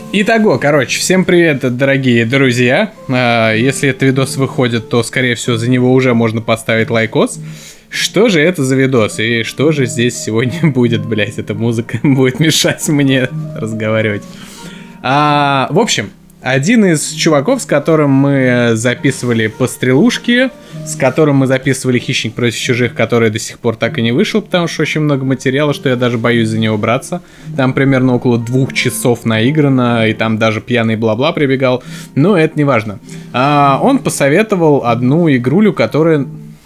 Итого, короче, всем привет, дорогие друзья. Если этот видос выходит, то, скорее всего, за него уже можно поставить лайкос. Что же это за видос? И что же здесь сегодня будет, блять, эта музыка будет мешать мне разговаривать. В общем, один из чуваков, с которым мы записывали пострелушки, с которым мы записывали «Хищник против чужих», который до сих пор так и не вышел, потому что очень много материала, что я даже боюсь за него браться. Там примерно около 2 часов наиграно, и там даже пьяный бла-бла прибегал, но это не важно. Он посоветовал одну игрулю, которая...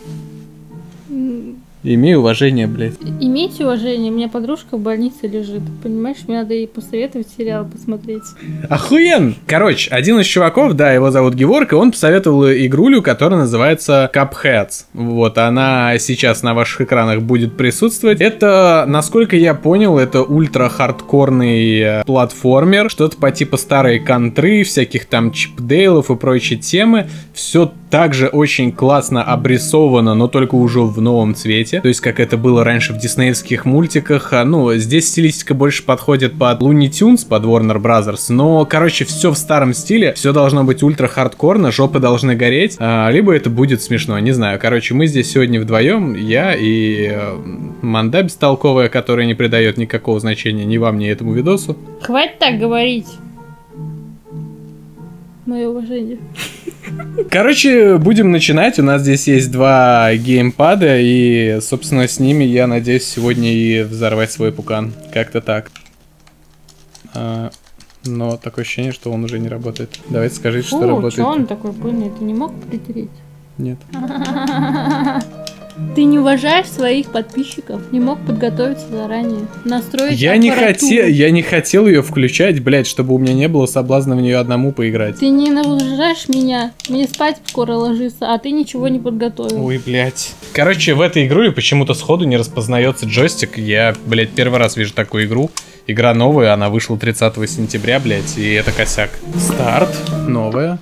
Имей уважение, блядь. Имейте уважение, у меня подружка в больнице лежит. Понимаешь, мне надо ей посоветовать сериал посмотреть. Охуенно! Короче, один из чуваков, да, его зовут Геворг, и он посоветовал игрулю, которая называется Cuphead. Вот, она сейчас на ваших экранах будет присутствовать. Это, насколько я понял, это ультра-хардкорный платформер. Что-то по типу старой контры, всяких там чипдейлов и прочей темы. Все также очень классно обрисовано, но только уже в новом цвете. То есть, как это было раньше в диснеевских мультиках. Ну, здесь стилистика больше подходит под Looney Tunes, под Warner Brothers. Но, короче, все в старом стиле. Все должно быть ультра-хардкорно, жопы должны гореть. Либо это будет смешно, не знаю. Короче, мы здесь сегодня вдвоем. Я и Манда бестолковая, которая не придает никакого значения ни вам, ни этому видосу. Хватит так говорить. Мое уважение. Короче, будем начинать. У нас здесь есть 2 геймпада, и, собственно, с ними я надеюсь сегодня и взорвать свой пукан. Как-то так. Но такое ощущение, что он уже не работает. Давайте скажите, что работает. Чё он такой пыльный? Ты не мог притереть? Нет. Ты не уважаешь своих подписчиков, не мог подготовиться заранее, настроить я не хотел ее включать, блять, чтобы у меня не было соблазна в нее одному поиграть. Ты не уважаешь меня, мне спать скоро ложиться, а ты ничего не подготовил. Ой, блять. Короче, в этой игре почему-то сходу не распознается джойстик. Я, блять, первый раз вижу такую игру. Игра новая, она вышла 30 сентября, блять, и это косяк. Старт, новая.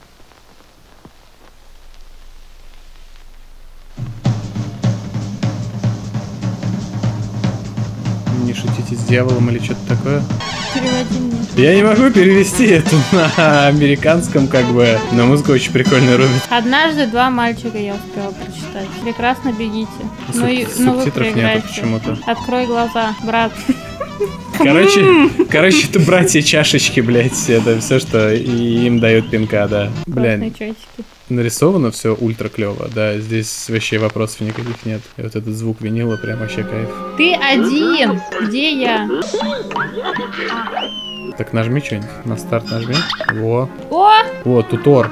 Не шутите с дьяволом или что-то такое. Переводи мне. Я не могу перевести это на американском, как бы, но музыка очень прикольно рубит. Однажды 2 мальчика я успела прочитать. Прекрасно бегите. Субтитров нету почему-то. Открой глаза, брат. Короче, это братья чашечки, блять. Это все, что им дают пинка, да. Блин. Нарисовано все ультра клево, да. Здесь вообще вопросов никаких нет. И вот этот звук винила прям вообще кайф. Ты один! Где я? Так нажми что-нибудь. На старт нажми. Во. О, тутор.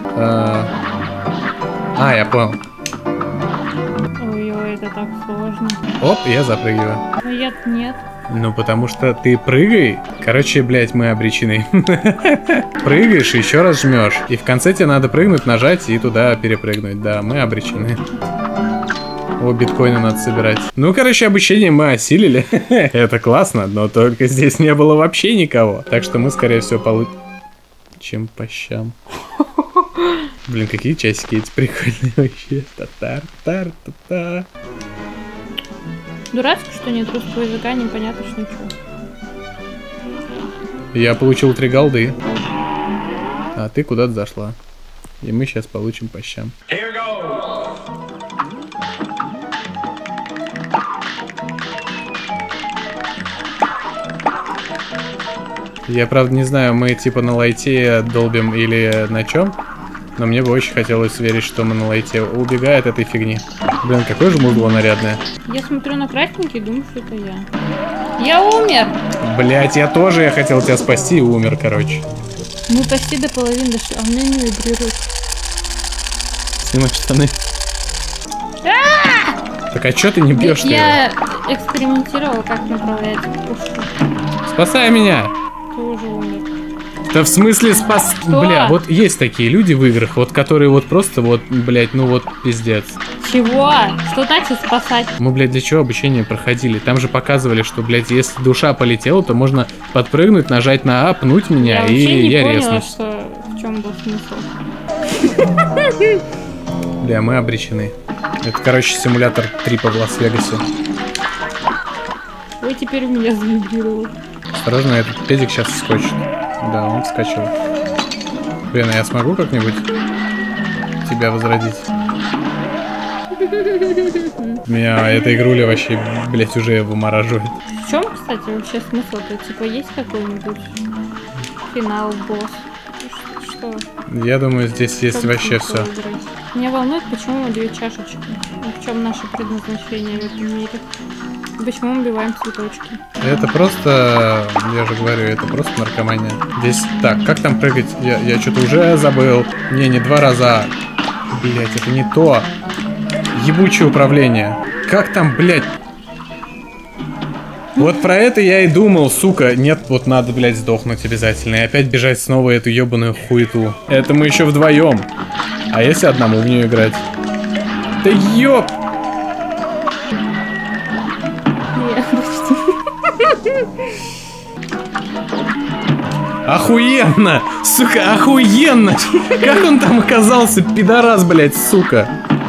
Я понял. Ой-ой, это так сложно. Оп, я запрыгиваю. Но я-то нет. Ну, потому что ты прыгай. Короче, блядь, мы обречены. Прыгаешь, еще раз жмешь. И в конце тебе надо прыгнуть, нажать и туда перепрыгнуть. Да, мы обречены. О, биткоины надо собирать. Ну, короче, обучение мы осилили. Это классно, но только здесь не было вообще никого. Так что мы, скорее всего, получим по щам. Блин, какие часики эти прикольные вообще. Татар-тар-та-та. Дурацко, что нет русского языка, непонятно, что ничего. Я получил 3 голды. А ты куда-то зашла. И мы сейчас получим по щам. Я, правда, не знаю, мы типа на лайте долбим или на чем. Но мне бы очень хотелось верить, что мы на лайте. Убегай от этой фигни. Блин, какое же мудло нарядное. Я смотрю на красненький и думаю, что это я. Я умер! Блять, я хотел тебя спасти и умер, короче. Мы почти до половины дошли, а у меня не вибрирует. Снимай штаны. Так а чё ты не бьешь? Я экспериментировала, как направлять пушку. Спасай меня! Ты уже умер. Да в смысле спас... Что? Бля, вот есть такие люди в играх, вот которые вот просто вот, блядь, ну вот пиздец. Чего? Что значит спасать? Мы, блядь, для чего обучение проходили? Там же показывали, что, блядь, если душа полетела, то можно подпрыгнуть, нажать на А, пнуть меня, и я резнусь. Что... В чем был смысл? Бля, мы обречены. Это, короче, симулятор трипа в Лас-Вегасе. Ой, теперь у меня завибрировало. Осторожно, этот педик сейчас скочит. Да, он вскочил. Блин, а я смогу как-нибудь тебя возродить? Меня эта игруля вообще, блять, уже вымораживает. В чем, кстати, вообще смысл-то? Типа, есть какой-нибудь финал, босс? Что? Я думаю, здесь есть вообще все. Меня волнует, почему мы 2 чашечки. В чем наше предназначение в этом мире? Почему мы убиваем цветочки? Это просто, я же говорю, это просто наркомания. Здесь, так, как там прыгать? Я что-то уже забыл. Не 2 раза. Блять, это не то. Ебучее управление. Как там, блять? Вот про это я и думал, сука. Нет, вот надо, блядь, сдохнуть обязательно. И опять бежать снова эту ебаную хуету. Это мы еще вдвоем. А если одному в нее играть? Да ёп! Охуенно! Сука, охуенно! Как он там оказался, пидорас, блядь, сука?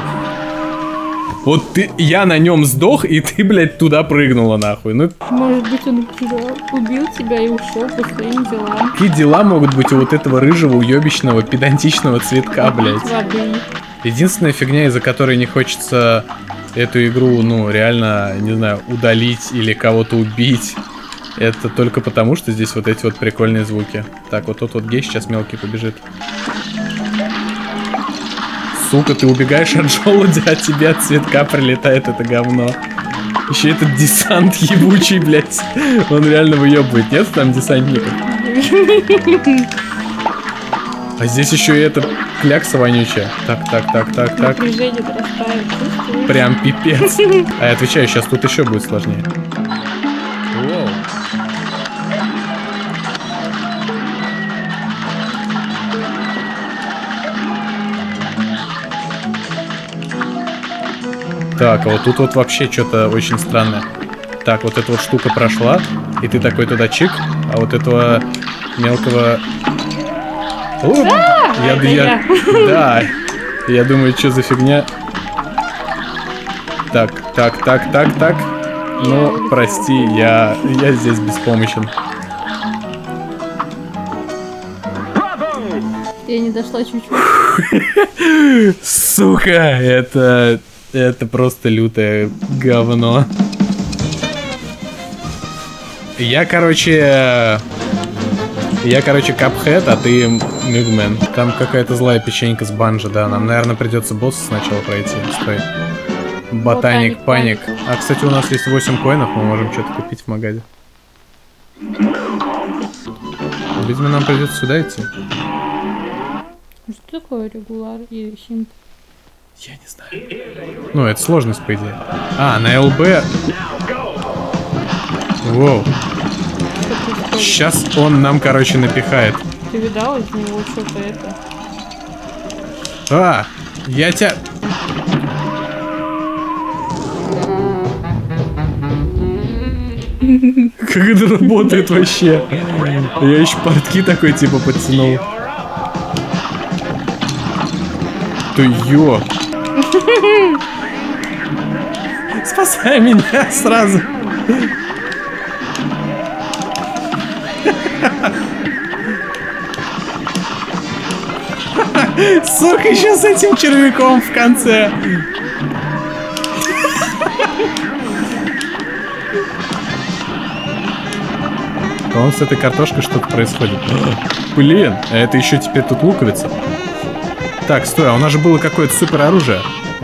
Вот ты, я на нем сдох, и ты, блядь, туда прыгнула, нахуй. Ну, может быть, он убил тебя и ушел по своим делам. какие дела могут быть у вот этого рыжего, уебищного, педантичного цветка, блядь? Воды. Единственная фигня, из-за которой не хочется эту игру, ну, реально, не знаю, удалить или кого-то убить, это только потому, что здесь вот эти вот прикольные звуки. Так, вот тот вот гей сейчас мелкий побежит. Сука, ты убегаешь от желудя, а тебе от цветка прилетает это говно. Еще этот десант ебучий, блядь. Он реально выебывает. Нет там десантников? А здесь еще и эта клякса вонючая. Так. Напряжение нарастает, чувствуешь? Прям пипец. А я отвечаю, сейчас тут еще будет сложнее. Воу. Так, а вот тут вот вообще что-то очень странное. Так, вот эта вот штука прошла, и ты такой туда чик, а вот этого мелкого... О, да, я думаю, что за фигня. Так. Ну, прости, я здесь беспомощен. Я не дошла чуть-чуть. Сука, это просто лютое говно. Я, короче, Капхед, а ты Мюгмен. Там какая-то злая печенька с банджи, да. Нам, наверное, придется босса сначала пройти. Стой. Ботаник, паник. А, кстати, у нас есть 8 коинов, мы можем что-то купить в магазе. Видимо, нам придется сюда идти. Что такое регуляр и симп? Я не знаю. Ну, это сложность, по идее. А, на ЛБ... Воу. Сейчас он нам, короче, напихает. Ты видал из него что-то это? А, я тебя... Как это работает вообще? Я еще портки такой типа подтянул. Ты ё. Спасай меня сразу. Сука, еще с этим червяком в конце. По-моему, с этой картошкой что-то происходит. Блин, а это еще теперь тут луковица. Так, стой, а у нас же было какое-то супер оружие.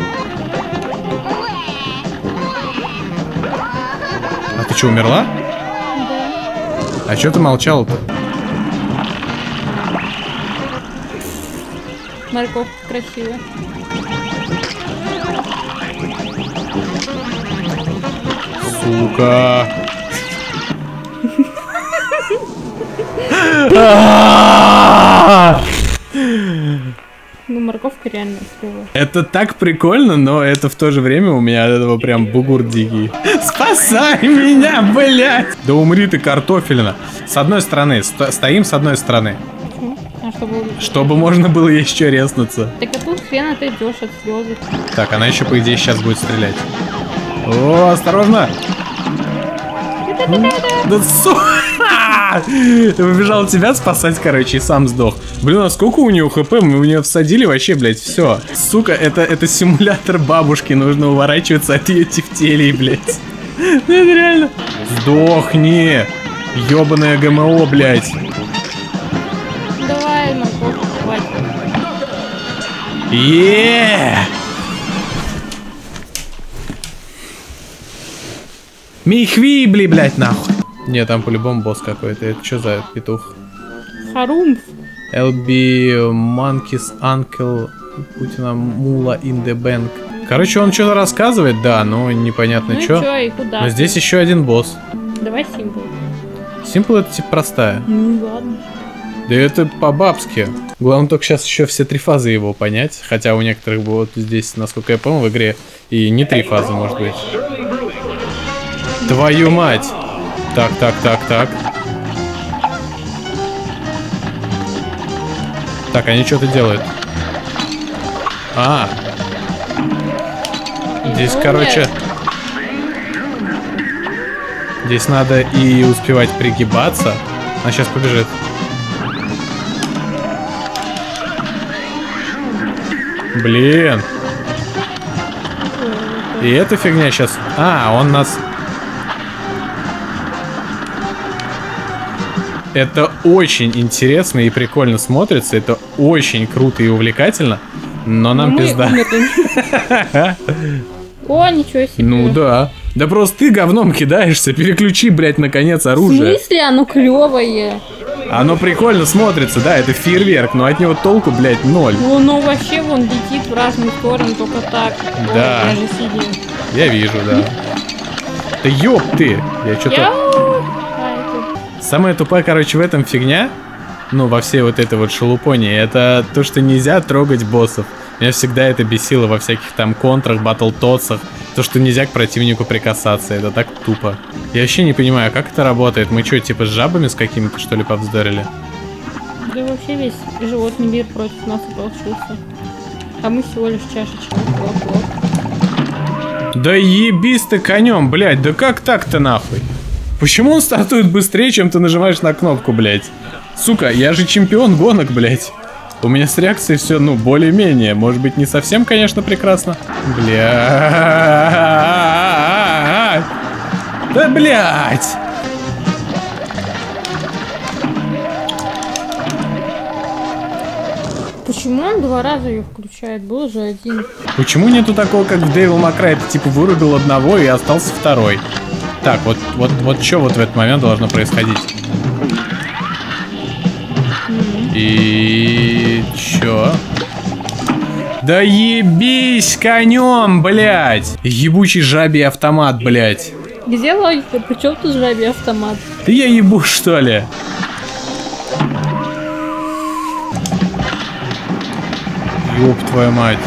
А ты что, умерла? Да. А что ты молчала-то? Морковка красивая. Сука. Ну, морковка реально клевая. Это так прикольно, но это в то же время у меня от этого прям бугур дикий. Спасай меня, блядь! Да умри ты, картофелина. С одной стороны, стоим с одной стороны. Почему? А чтобы можно было еще резнуться. Так а тут хрен отойдешь от слезы. Так, она еще, по идее, сейчас будет стрелять. О, осторожно! Да сука! Побежал тебя спасать, короче, и сам сдох. Блин, а сколько у него хп? Мы в нее всадили вообще, блядь, все. Сука, это симулятор бабушки. Нужно уворачиваться от ее тефтелей, блядь. Ну это реально. Сдохни. Ёбаное ГМО, блядь. Давай, морковку, хватит. Михвибли, блядь, нахуй. Не, там по-любому босс какой-то. Это что за петух? Харумф. LB Monkeys Uncle Путина Мула in the Bank. Короче, он что-то рассказывает, да, но непонятно Ну что. и куда? Но здесь еще один босс. Давай Симпл. Симпл это типа простая. Ну ладно. Да это по-бабски. Главное только сейчас еще все три фазы его понять. Хотя у некоторых вот здесь, насколько я помню, в игре и не три фазы может быть. Твою мать! Так. Так, они что-то делают. Здесь, короче... Здесь надо и успевать пригибаться. Она сейчас побежит. Блин. И эта фигня сейчас... он нас... Это очень интересно и прикольно смотрится. Это очень круто и увлекательно. Но нам пизда. О, ничего себе. Ну да. Да просто ты говном кидаешься. Переключи, блядь, наконец оружие. В смысле? Оно клевое. Оно прикольно смотрится, да, это фейерверк, но от него толку, блядь, ноль. Ну, оно вообще вон летит в разные стороны, только так. Да. Ой, даже сидим. Я вижу, да. Да ёб ты! Я что-то... Самая тупая, короче, в этом фигня, ну, во всей вот этой вот шелупоне, это то, что нельзя трогать боссов. Меня всегда это бесило во всяких там контрах, батлтотсах. То, что нельзя к противнику прикасаться, это так тупо. Я вообще не понимаю, как это работает. Мы что, типа с жабами с какими-то, что ли, повздорили? Да вообще весь животный мир против нас ополчился. А мы всего лишь чашечка. Да ебись ты конем, блядь, да как так-то нахуй? Почему он стартует быстрее, чем ты нажимаешь на кнопку, блядь? Сука, я же чемпион гонок, блядь. У меня с реакцией все, ну, более-менее. Может быть, не совсем, конечно, прекрасно. Блядь. Да, блядь. Почему он два раза ее включает? Был же один. Почему нету такого, как в Devil May Cry? Ты, типа, вырубил одного и остался второй. Так, вот что вот в этот момент должно происходить? И чё? Да ебись конем, блядь! Ебучий жабий автомат, блядь. Где логика? Причем тут жабий автомат? Ты я ебу, что ли? Ёб твою мать.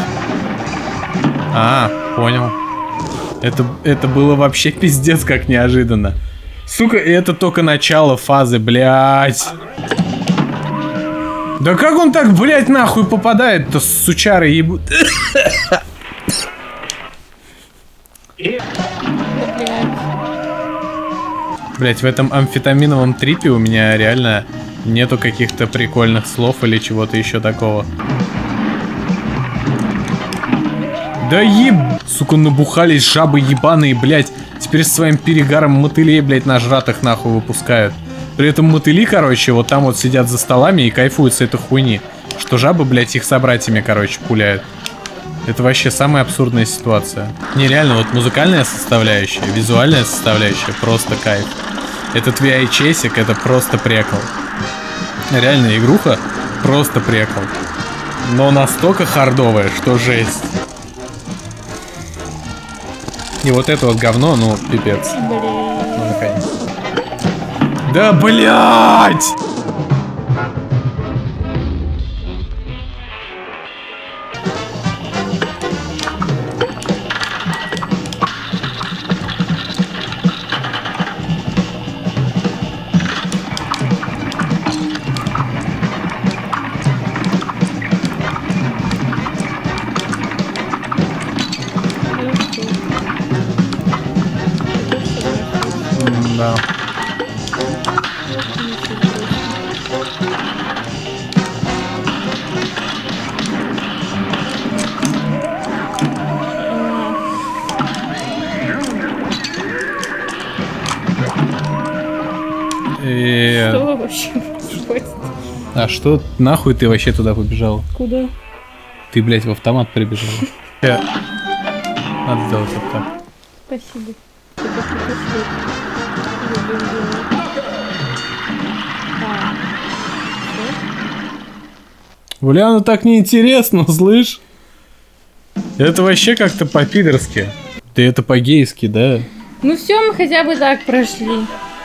Понял. Это было вообще пиздец как неожиданно. Сука, это только начало фазы, блядь. Да как он так, блядь, нахуй попадает-то, сучары ебут? Блядь, в этом амфетаминовом трипе у меня реально нету каких-то прикольных слов или чего-то еще такого. Да еб... Сука, набухались жабы ебаные, блядь. Теперь с своим перегаром мотылей, блядь, нажратых нахуй выпускают. При этом мотыли, короче, вот там вот сидят за столами и кайфуют с этой хуйни. Что жабы, блядь, их собратьями, короче, пуляют. Это вообще самая абсурдная ситуация. Нереально, вот музыкальная составляющая, визуальная составляющая, просто кайф. Этот VHS-ик, это просто прикол. Реально, игруха просто прикол. Но настолько хардовая, что жесть. И вот это вот говно, ну, пипец. Ну, наконец. Да, блядь! Да. квест. А что нахуй ты вообще туда побежал? Куда? Ты, блядь, в автомат прибежал. Надо сделать вот так. Спасибо. Бля, ну так неинтересно, слышь? Это вообще как-то по-пидорски. Да это по-гейски, да? Ну все, мы хотя бы так прошли.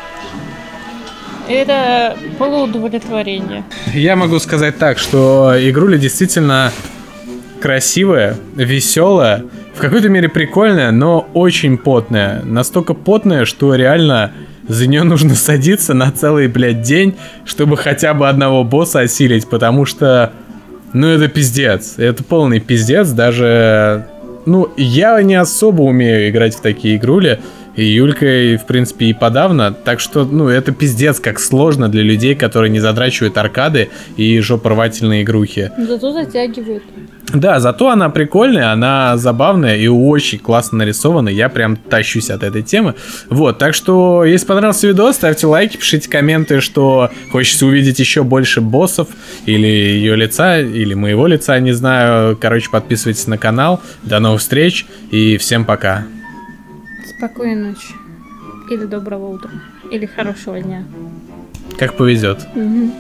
Это полуудовлетворение. Я могу сказать так, что игруля действительно красивая, веселая, в какой-то мере прикольная, но очень потная. Настолько потная, что реально за нее нужно садиться на целый, блядь, день, чтобы хотя бы одного босса осилить, потому что, ну, это пиздец. Это полный пиздец, даже... Ну, я не особо умею играть в такие игрули, и Юлька, в принципе, и подавно. Так что, ну, это пиздец, как сложно для людей, которые не задрачивают аркады и жопорвательные игрухи. Зато затягивает. Да, зато она прикольная, она забавная и очень классно нарисована. Я прям тащусь от этой темы. Вот, так что, если понравился видос, ставьте лайки, пишите комменты, что хочется увидеть еще больше боссов, или ее лица, или моего лица, не знаю. Короче, подписывайтесь на канал. До новых встреч и всем пока. Спокойной ночи. Или доброго утра. Или хорошего дня. Как повезет. Угу.